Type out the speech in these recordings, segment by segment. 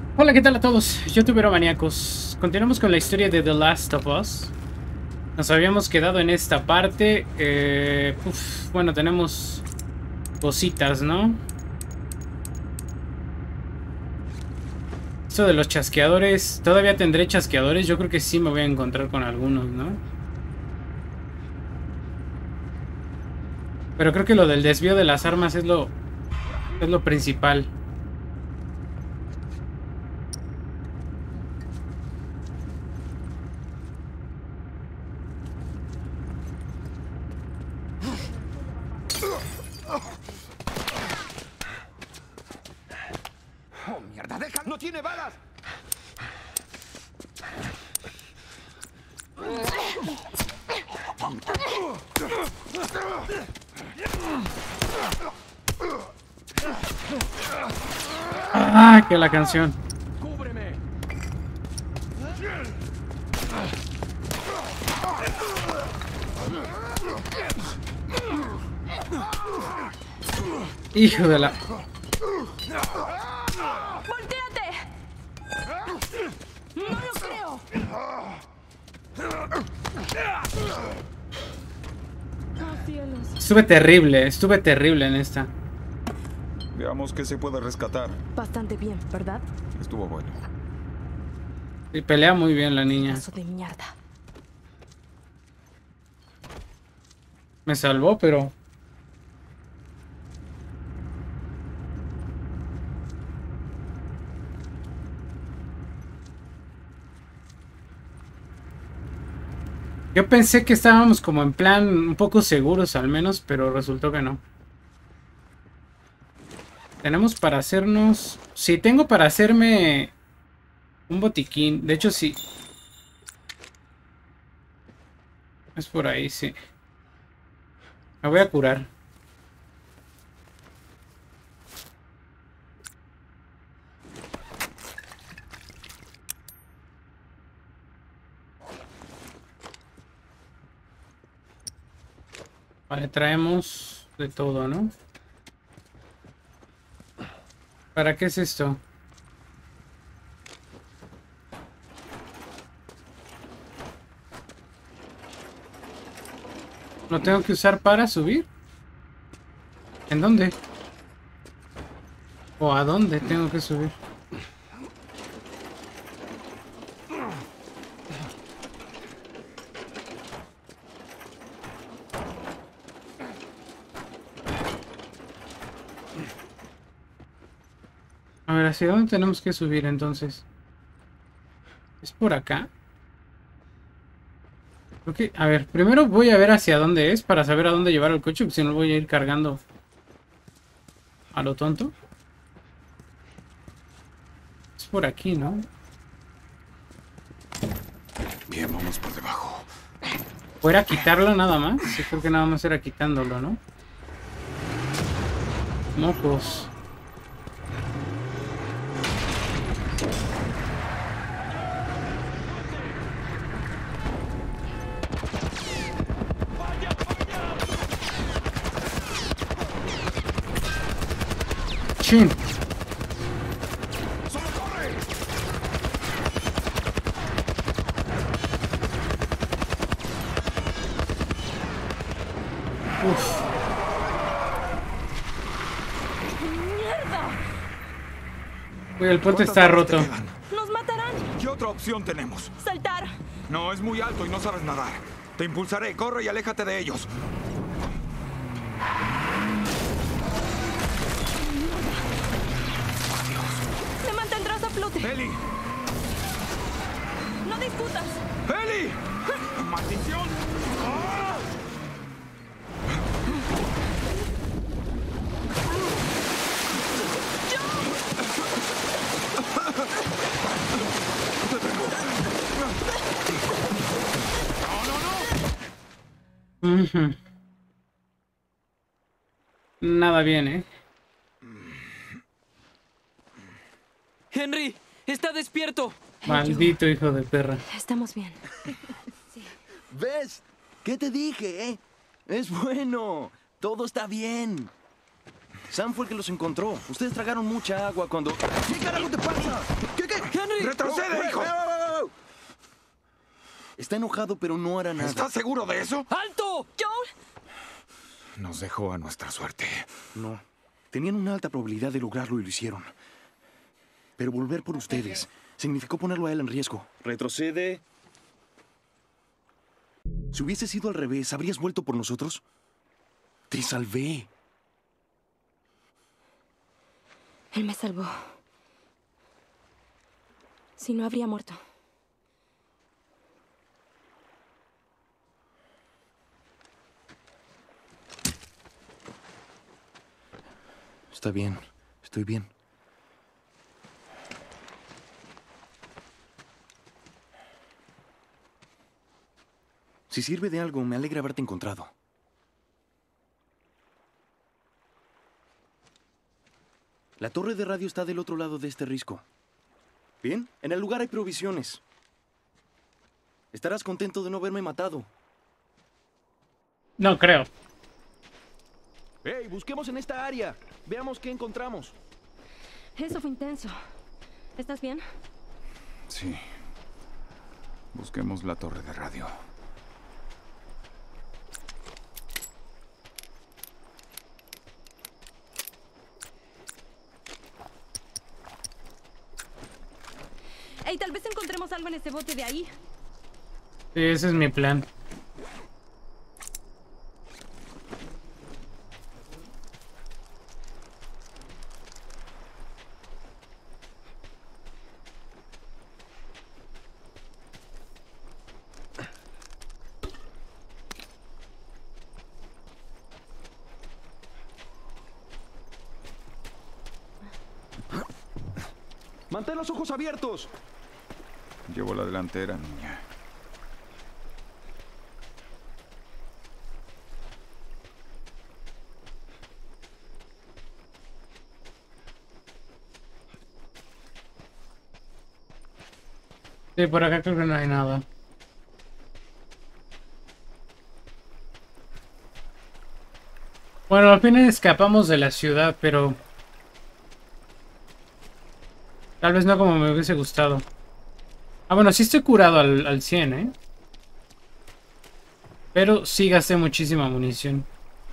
Hola, ¿qué tal a todos? YouTubero maníacos. Continuamos con la historia de The Last of Us. Nos habíamos quedado en esta parte. Bueno, tenemos cositas, ¿no? Esto de los chasqueadores. ¿Todavía tendré chasqueadores? Yo creo que sí me voy a encontrar con algunos, ¿no? Pero creo que lo del desvío de las armas es lo principal. ¡Oh, mierda! ¡Deja! ¡No tiene balas! ¡Ah! Que la canción. ¡Cúbreme! Hijo de la... ¡Voltéate! ¡No lo creo! ¡Oh, cielos! Estuve terrible en esta. Veamos qué se puede rescatar. Bastante bien, ¿verdad? Estuvo bueno. Y pelea muy bien la niña. Pedazo de mierda. Me salvó, pero... Yo pensé que estábamos como en plan un poco seguros al menos, pero resultó que no. Tenemos para hacernos... Sí, tengo para hacerme un botiquín. De hecho, sí. Es por ahí, sí. Me voy a curar. Vale, traemos de todo, ¿no? ¿Para qué es esto? ¿Lo tengo que usar para subir? ¿En dónde? ¿O a dónde tengo que subir? A ver, ¿hacia dónde tenemos que subir entonces? ¿Es por acá? Ok, a ver, primero voy a ver hacia dónde es para saber a dónde llevar el coche, porque si no voy a ir cargando a lo tonto. Es por aquí, ¿no? Bien, vamos por debajo. ¿O era quitarlo nada más? Sí, creo que nada más era quitándolo, ¿no? Mocos. Chin. Uf. ¡Mierda! Uy, el puente está ¿Cuántas balas te roto. quedan? ¡Nos matarán! ¿Qué otra opción tenemos? ¡Saltar! No, es muy alto y no sabes nadar. Te impulsaré, corre y aléjate de ellos. ¡Me mantendrás a flote! ¡Ellie! ¡No discutas! ¡Ellie! ¡Maldición! ¡Ah! Ujú. Nada bien, ¿eh? Henry, está despierto. Maldito hijo de perra. Estamos bien. ¿Ves? ¿Qué te dije, Es bueno. Todo está bien. Sam fue el que los encontró. Ustedes tragaron mucha agua cuando... ¿Qué carajo te pasa? ¿Qué ¡Henry! ¡Retrocede, hijo! Está enojado, pero no hará nada. ¿Estás seguro de eso? ¡Alto! ¡Joel! Nos dejó a nuestra suerte. No. Tenían una alta probabilidad de lograrlo y lo hicieron. Pero volver por ustedes significó ponerlo a él en riesgo. Retrocede. Si hubiese sido al revés, ¿habrías vuelto por nosotros? Te salvé. Él me salvó. Si no, habría muerto. Está bien. Estoy bien. Si sirve de algo, me alegra haberte encontrado. La torre de radio está del otro lado de este risco. Bien, en el lugar hay provisiones. Estarás contento de no haberme matado. No creo. ¡Hey! Busquemos en esta área. Veamos qué encontramos. Eso fue intenso. ¿Estás bien? Sí. Busquemos la torre de radio. Ey, tal vez encontremos algo en ese bote de ahí. Sí, ese es mi plan. ¡Mantén los ojos abiertos! Llevo la delantera, niña. Sí, por acá creo que no hay nada. Bueno, al final escapamos de la ciudad, pero... tal vez no como me hubiese gustado. Ah, bueno, sí estoy curado al 100, ¿eh? Pero sí gasté muchísima munición.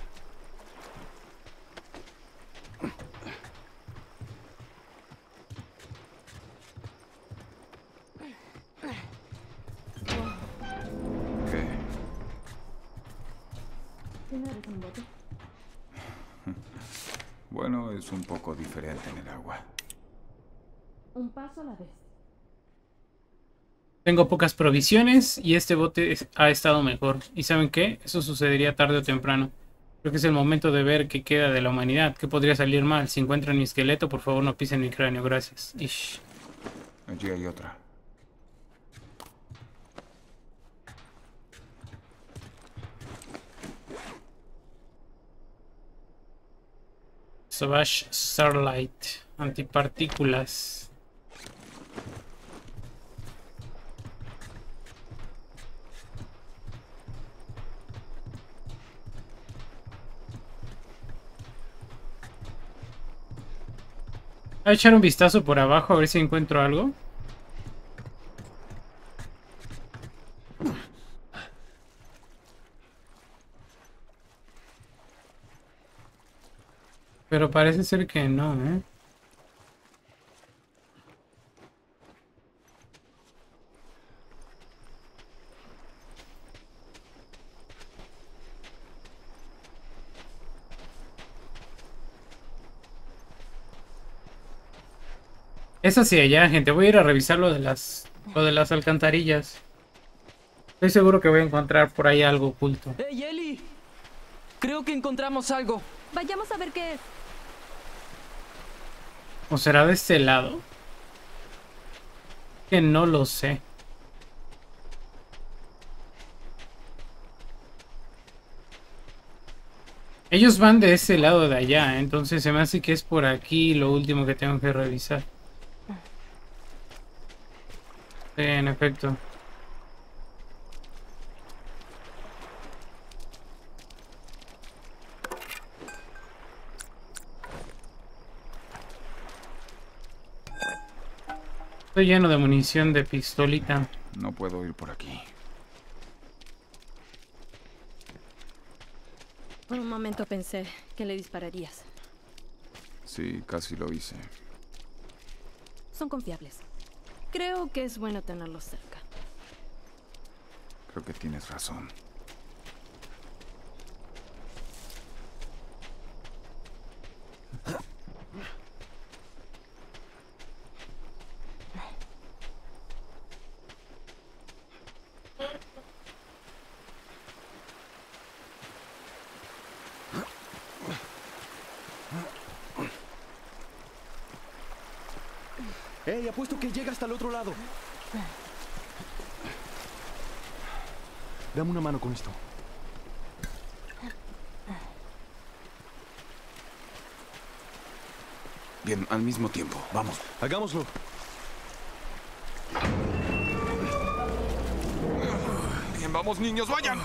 ¿Qué? Bueno, es un poco diferente en el agua. Un paso a la vez. Tengo pocas provisiones y este bote ha estado mejor. ¿Y saben qué? Eso sucedería tarde o temprano. Creo que es el momento de ver qué queda de la humanidad. ¿Qué podría salir mal? Si encuentran mi esqueleto, por favor no pisen mi cráneo. Gracias. Ish. Allí hay otra. Savage Starlight. Antipartículas. Voy a echar un vistazo por abajo a ver si encuentro algo. Pero parece ser que no, ¿eh? Es hacia allá, gente. Voy a ir a revisar lo de las alcantarillas. Estoy seguro que voy a encontrar por ahí algo oculto. ¡Hey, Ellie! Creo que encontramos algo. Vayamos a ver qué es. ¿O será de este lado? Que no lo sé. Ellos van de ese lado de allá, entonces se me hace que es por aquí lo último que tengo que revisar. Sí, en efecto. Estoy lleno de munición de pistolita. No puedo ir por aquí. Por un momento pensé que le dispararías. Sí, casi lo hice. Son confiables. Creo que es bueno tenerlos cerca. Creo que tienes razón. ¡Ey! Apuesto que llega hasta el otro lado. Dame una mano con esto. Bien, al mismo tiempo. Vamos. Hagámoslo. Bien, vamos, niños, vayan.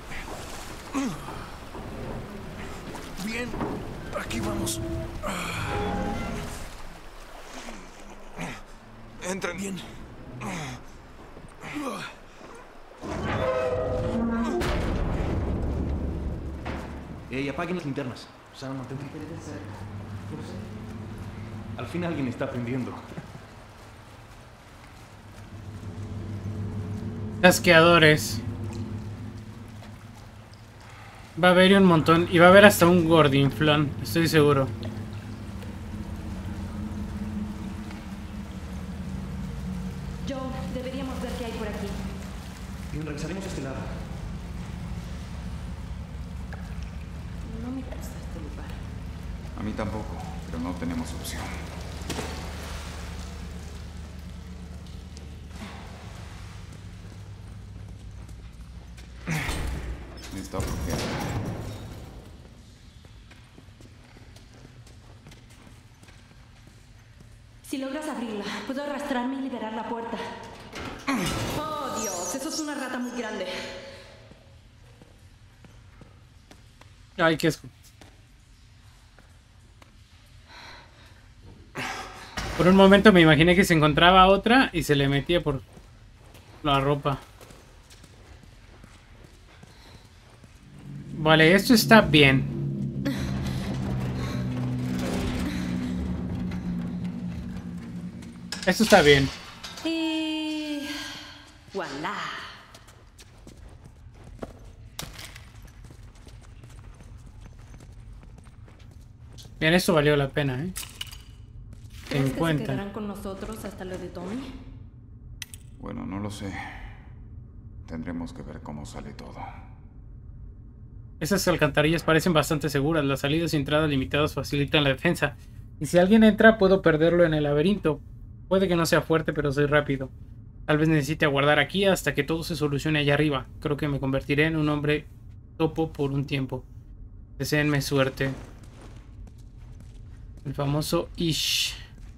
Bien. Aquí vamos. Entren. Bien. Ey, apaguen las linternas. Sam, mantente cerca. Al fin alguien está aprendiendo. Chasqueadores. Va a haber un montón. Y va a haber hasta un gordinflón. Estoy seguro. Joe, deberíamos ver qué hay por aquí. Bien, revisaremos este lado. No me gusta este lugar. A mí tampoco, pero no tenemos opción. Está bloqueada. Si logras abrirla, puedo arrastrarme y liberar la puerta. Oh, Dios, eso es una rata muy grande. Ay, qué asco. Por un momento me imaginé que se encontraba otra y se le metía por la ropa. Vale, esto está bien. Esto está bien. Y... ¡Voilá! Bien, esto valió la pena, ¿eh? ¿Crees que se 50. quedarán con nosotros hasta lo de Tommy? Bueno, no lo sé. Tendremos que ver cómo sale todo. Esas alcantarillas parecen bastante seguras. Las salidas y entradas limitadas facilitan la defensa. Y si alguien entra, puedo perderlo en el laberinto. Puede que no sea fuerte, pero soy rápido. Tal vez necesite aguardar aquí hasta que todo se solucione allá arriba. Creo que me convertiré en un hombre topo por un tiempo. Deséenme suerte. El famoso Ish.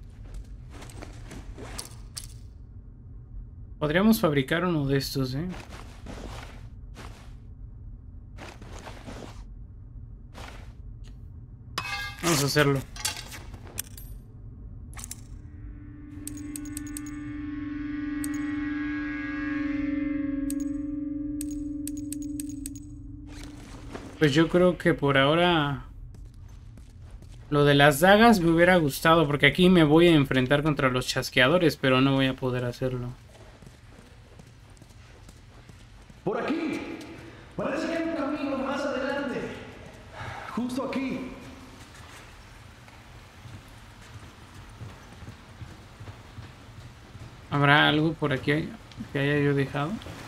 Podríamos fabricar uno de estos, ¿eh? Vamos a hacerlo. Pues yo creo que por ahora lo de las dagas me hubiera gustado, porque aquí me voy a enfrentar contra los chasqueadores, pero no voy a poder hacerlo. ¡Por aquí! Parece que hay un camino más adelante. Justo aquí. ¿Habrá algo por aquí que haya yo dejado?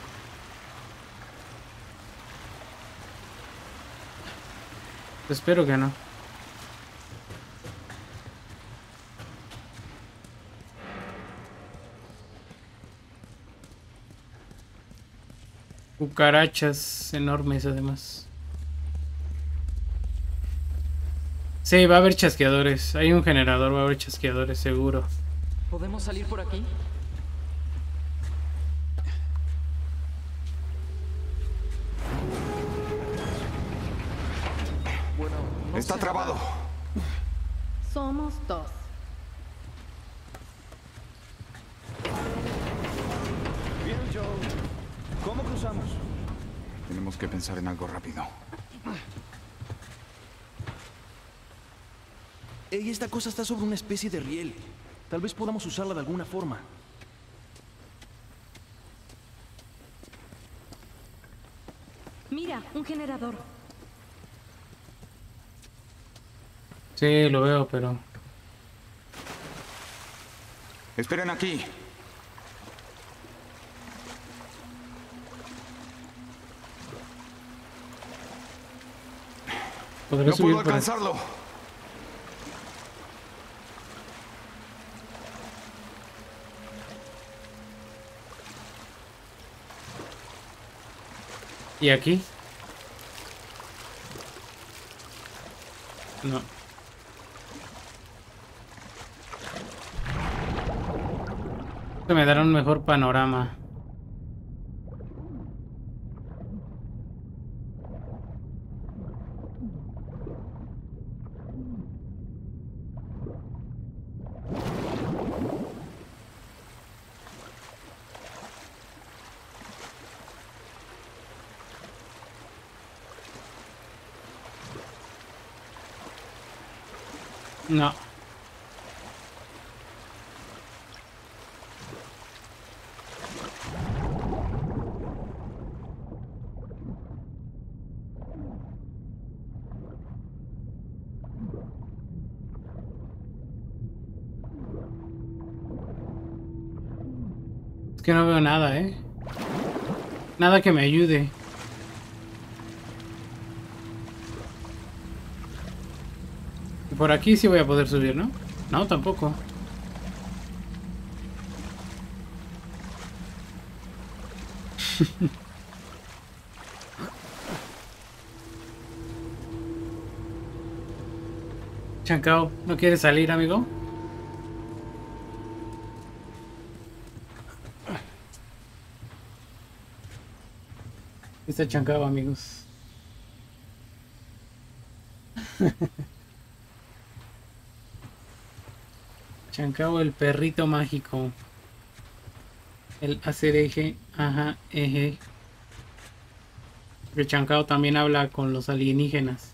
Espero que no. Cucarachas enormes además. Sí, va a haber chasqueadores. Hay un generador, va a haber chasqueadores seguro. ¿Podemos salir por aquí? Bueno, no Está sé. trabado. Somos dos. Tenemos que pensar en algo rápido. Ey, esta cosa está sobre una especie de riel. Tal vez podamos usarla de alguna forma. Mira, un generador. Sí, lo veo, pero... Esperen aquí. ¿Podré No subir puedo por aquí? alcanzarlo. ¿Y aquí? No. Esto me dará un mejor panorama. No. Es que no veo nada, ¿eh? Nada que me ayude. Y por aquí sí voy a poder subir, ¿no? No, tampoco. Chancao, ¿no quieres salir, amigo? Está Chancao, amigos. Chancao, el perrito mágico. El hacer eje, ajá, eje. Porque Chancao también habla con los alienígenas.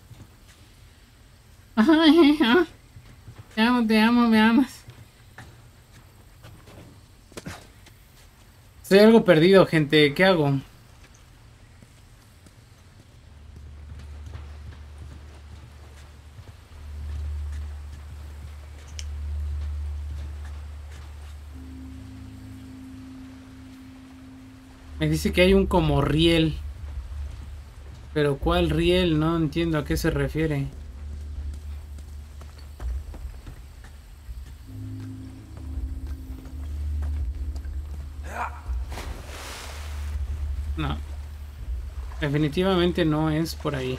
Ajá, eje, ah. Te amo, me amas. Estoy algo perdido, gente. ¿Qué hago? Me dice que hay un como riel. Pero ¿cuál riel? No entiendo a qué se refiere. No. Definitivamente no es por ahí.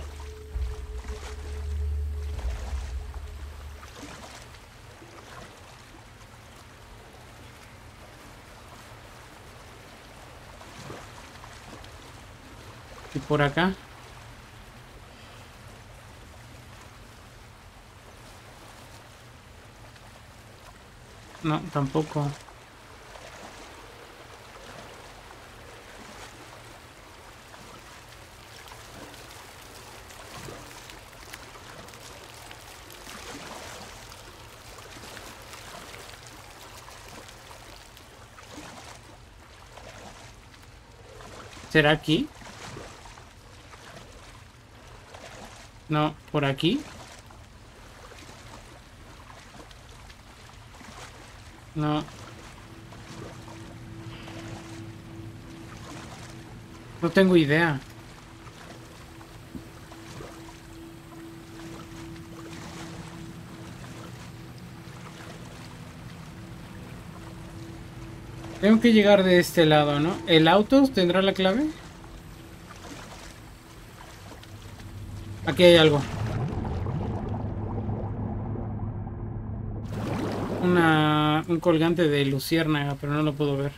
Y por acá. No, tampoco. ¿Será aquí? No, por aquí. No. No tengo idea. Tengo que llegar de este lado, ¿no? ¿El auto tendrá la clave? Aquí hay algo. Un colgante de luciérnaga, pero no lo puedo ver.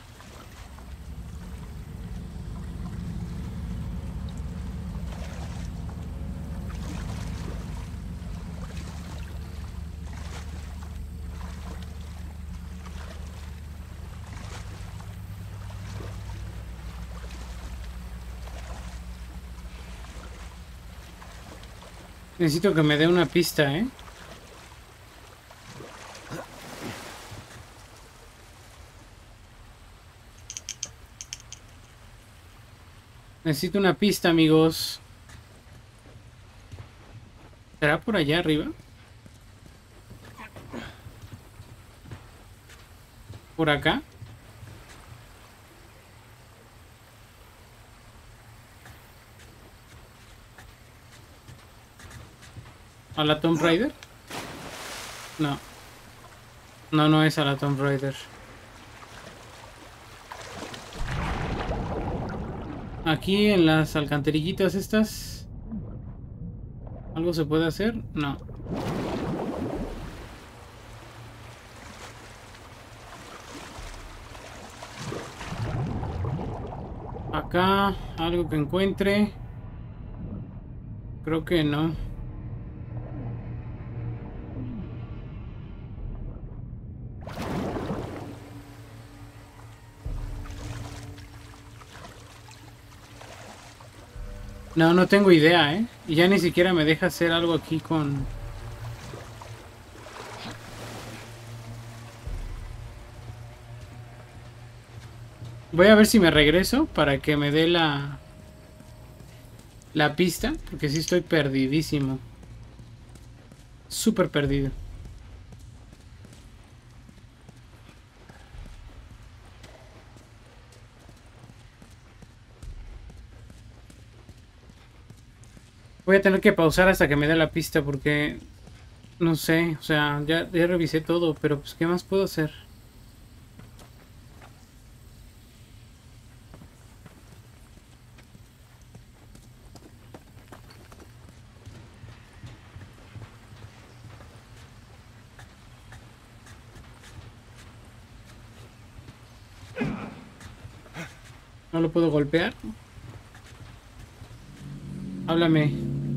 Necesito que me dé una pista, ¿eh? Necesito una pista, amigos. ¿Será por allá arriba? ¿Por acá? ¿A la Tomb Raider? No. No, no es a la Tomb Raider. Aquí en las alcantarillitas estas. ¿Algo se puede hacer? No. Acá, algo que encuentre. Creo que no. No, no tengo idea, ¿eh? Y ya ni siquiera me deja hacer algo aquí con... Voy a ver si me regreso para que me dé la pista, porque sí estoy perdidísimo. Súper perdido. Voy a tener que pausar hasta que me dé la pista porque... No sé, o sea, ya revisé todo, pero pues ¿qué más puedo hacer? ¿No lo puedo golpear? Háblame.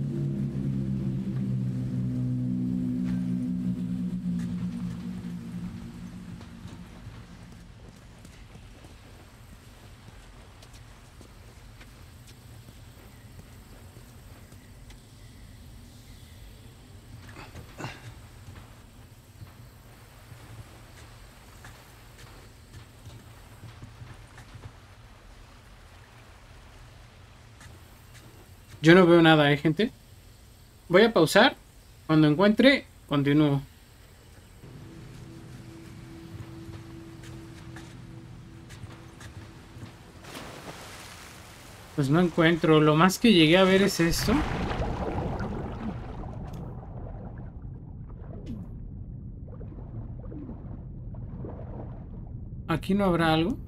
Yo no veo nada, gente. Voy a pausar. Cuando encuentre, continúo. Pues no encuentro. Lo más que llegué a ver es esto. ¿Aquí no habrá algo?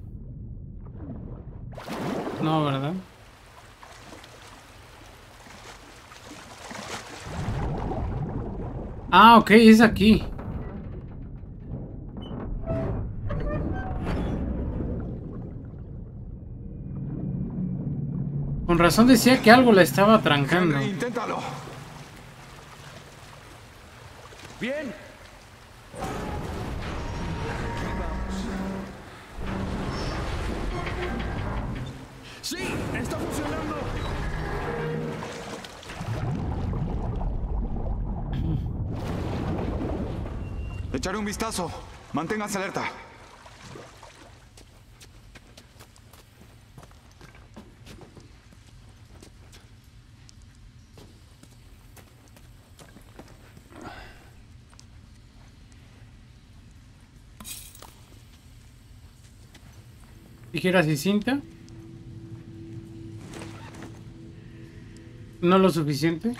No, ¿verdad? Ah, ok, es aquí. Con razón decía que algo la estaba trancando. Henry, inténtalo. Bien. Sí, está funcionando. Echaré un vistazo. Manténganse alerta. Tijeras y cinta. No lo suficiente.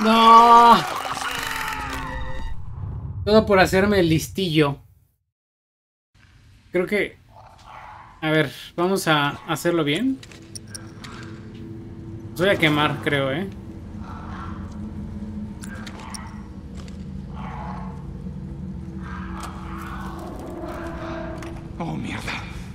¡No! Todo por hacerme el listillo. Creo que... A ver, vamos a hacerlo bien. Los voy a quemar, creo, ¿eh? Oh, mierda.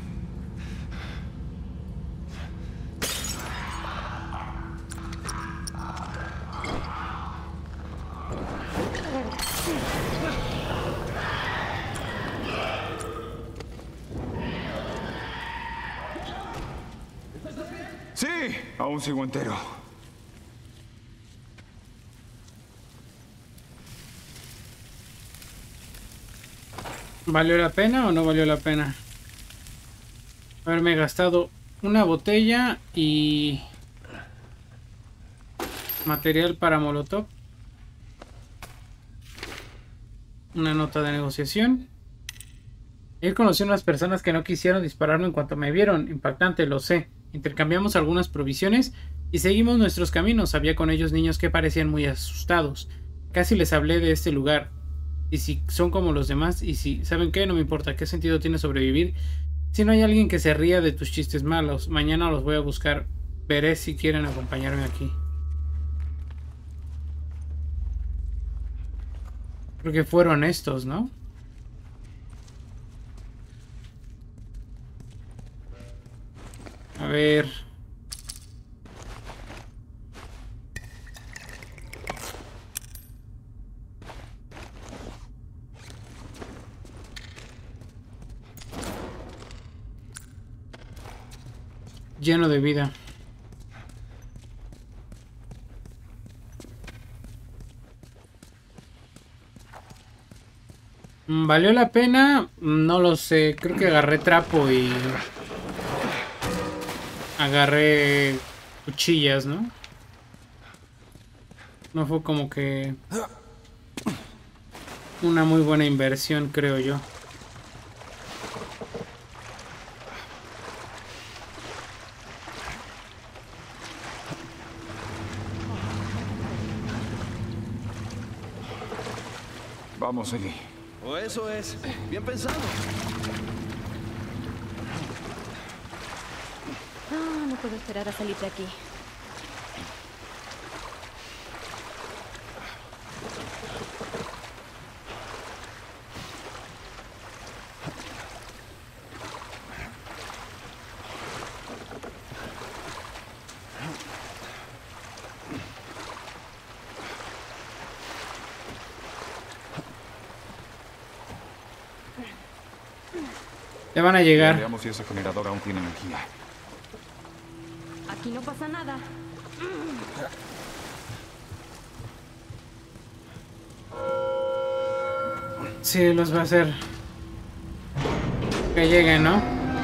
Sí, aún sigo entero. ¿Valió la pena o no valió la pena? Haberme gastado una botella y material para molotov. Una nota de negociación. Ayer conocí a unas personas que no quisieron dispararme en cuanto me vieron. Impactante, lo sé. Intercambiamos algunas provisiones y seguimos nuestros caminos. Había con ellos niños que parecían muy asustados. Casi les hablé de este lugar. Y si son como los demás, y si, ¿saben qué? No me importa. ¿Qué sentido tiene sobrevivir si no hay alguien que se ría de tus chistes malos? Mañana los voy a buscar. Veré si quieren acompañarme aquí. Creo que fueron estos, ¿no? A ver... Lleno de vida. ¿Valió la pena? No lo sé. Creo que agarré trapo y... agarré cuchillas, ¿no? No fue como que... una muy buena inversión, creo yo. Vamos, Eli. O eso es. Bien pensado. No puedo esperar a salir de aquí. Te van a llegar. Veamos si ese generador aún tiene energía. Aquí no pasa nada. Sí, los va a hacer. Que lleguen, ¿no?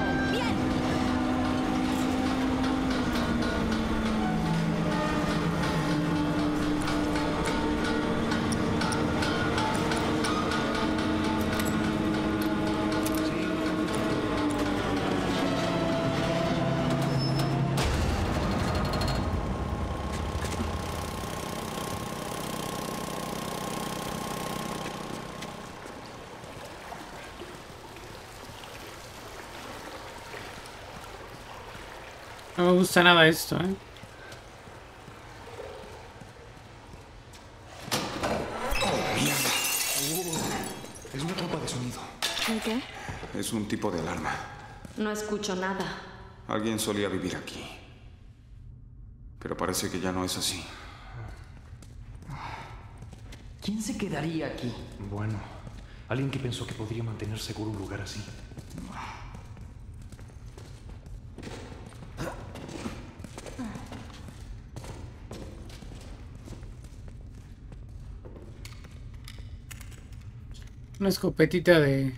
No me gusta nada esto, ¿eh? Es una trampa de sonido. ¿En qué? Es un tipo de alarma. No escucho nada. Alguien solía vivir aquí. Pero parece que ya no es así. ¿Quién se quedaría aquí? Bueno, alguien que pensó que podría mantener seguro un lugar así. Una escopetita de...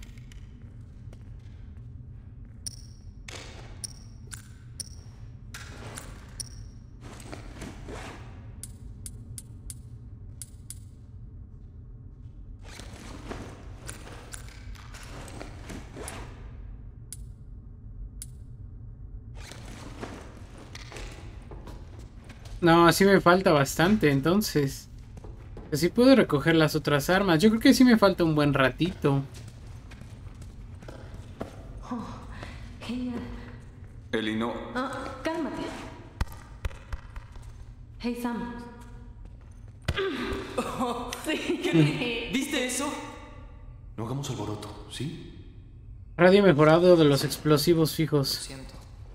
No, así me falta bastante, entonces. Así puedo recoger las otras armas. Yo creo que sí me falta un buen ratito. Hey, Ellie, no. cálmate. Hey, Sam. ¿Viste eso? No hagamos alboroto, ¿sí? Radio mejorado de los explosivos fijos. Siento.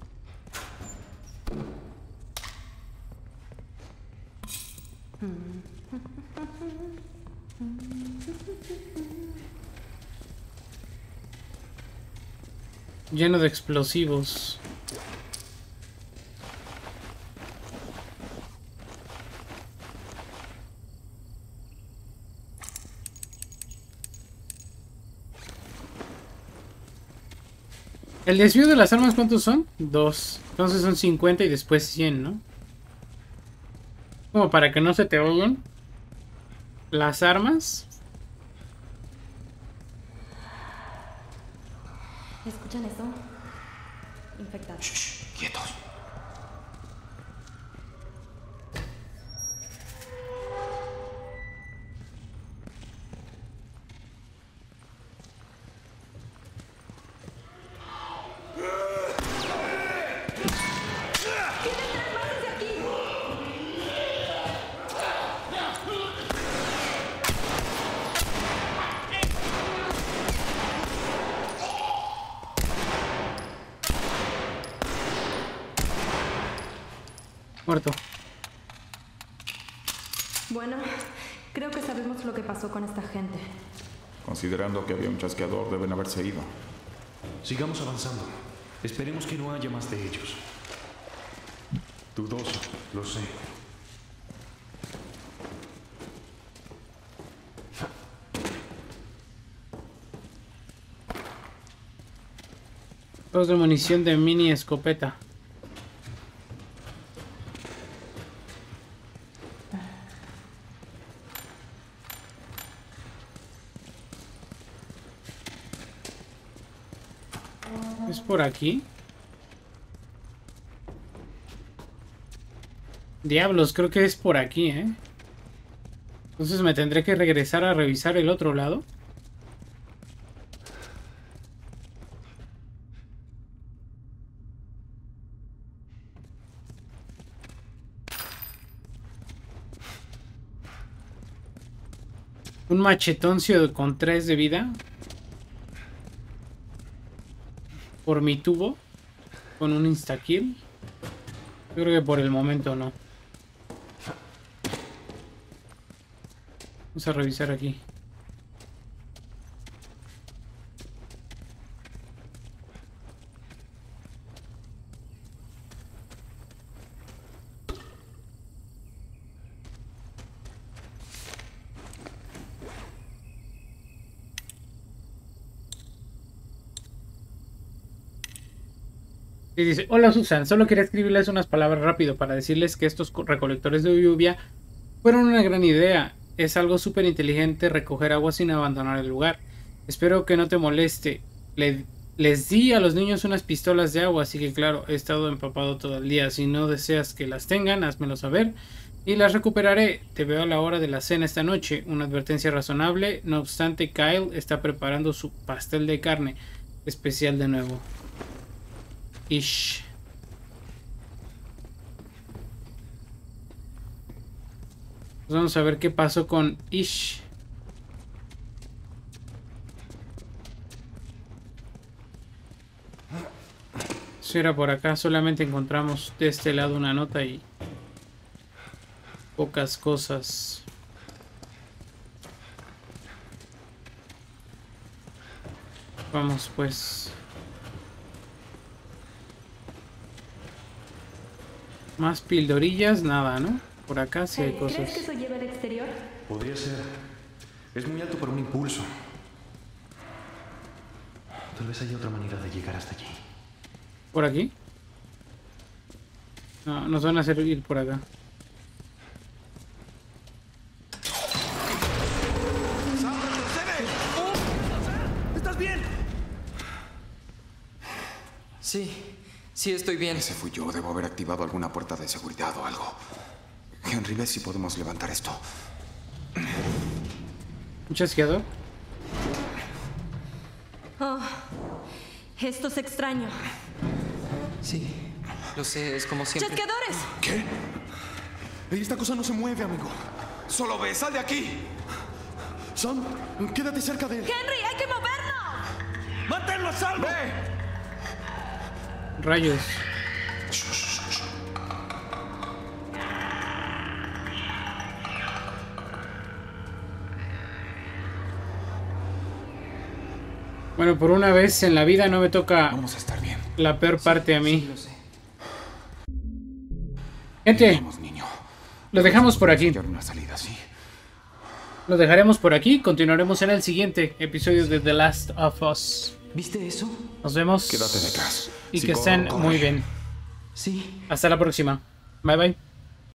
Lleno de explosivos. El desvío de las armas, ¿cuántos son? 2. Entonces son 50 y después 100, ¿no? Como para que no se te oigan las armas. ¿Escuchan eso? Infectado. Shh, quietos. Muerto. Bueno, creo que sabemos lo que pasó con esta gente. Considerando que había un chasqueador, deben haberse ido. Sigamos avanzando. Esperemos que no haya más de ellos. Dudoso, lo sé. Dos de munición de mini escopeta. ¿Es por aquí? Diablos, creo que es por aquí, ¿eh? Entonces me tendré que regresar a revisar el otro lado. Un machetoncio con 3 de vida. Por mi tubo. Con un insta-kill. Yo creo que por el momento no. Vamos a revisar aquí. Y dice, hola Susan, solo quería escribirles unas palabras rápido para decirles que estos recolectores de lluvia fueron una gran idea. Es algo súper inteligente recoger agua sin abandonar el lugar. Espero que no te moleste. Les di a los niños unas pistolas de agua, así que claro, he estado empapado todo el día. Si no deseas que las tengan, házmelo saber y las recuperaré. Te veo a la hora de la cena esta noche. Una advertencia razonable. No obstante, Kyle está preparando su pastel de carne especial de nuevo. Ish. Pues vamos a ver qué pasó con Ish. Si era por acá, solamente encontramos de este lado una nota y pocas cosas. Vamos pues. Más pildorillas, nada, ¿no? Por acá sí hay cosas. ¿Crees que eso lleva al exterior? Podría ser. Es muy alto para un impulso. Tal vez haya otra manera de llegar hasta allí. ¿Por aquí? No, nos van a hacer ir por acá. ¿Estás bien? Sí, estoy bien. Ese fui yo. Debo haber activado alguna puerta de seguridad o algo. Henry, ve si podemos levantar esto. ¿Un chasqueador? Oh, esto es extraño. Sí, lo sé, es como siempre. ¡Chasqueadores! ¿Qué? Esta cosa no se mueve, amigo. Solo ve, sal de aquí. Sam, quédate cerca de él. ¡Henry, hay que movernos! ¡Manténlo a salvo! ¡Ve! Rayos. Bueno, por una vez en la vida no me toca Vamos a estar bien. la peor parte a Sí, mí. lo sé. Gente, Vamos, niño. lo dejamos por aquí. Hallar una salida, ¿sí? Lo dejaremos por aquí. Continuaremos en el siguiente episodio de The Last of Us. ¿Viste eso? Nos vemos. Quédate detrás. Y Si que corro, estén corre. muy bien. Sí. Hasta la próxima. Bye bye.